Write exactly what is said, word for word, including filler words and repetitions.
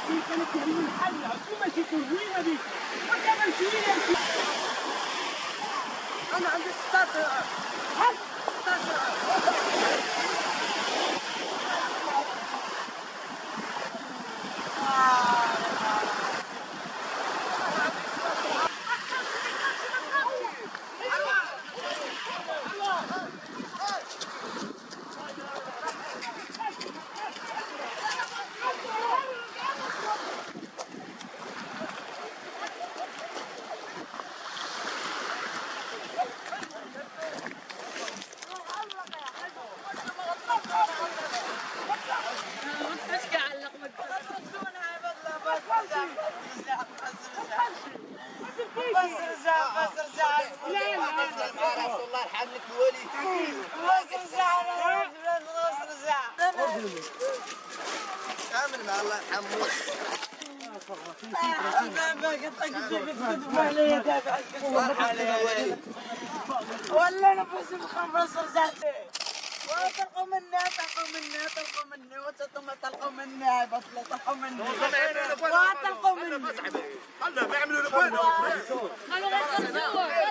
كانت يعني الحله ثم شي تروينا بيك وكمان شويه انا عندي ستاشر عام ستاشر عام بس رجع بس رجع لا لا الله يرحم لك الولي بس رجع بس رجع كامل مع الله يرحمه والله انا بس بس رجعت وتلقوا مني تلقوا مني تلقوا مني وانتم تلقوا مني بطلوا تلقوا مني وتلقوا مني خلنا بيعملوا لك وين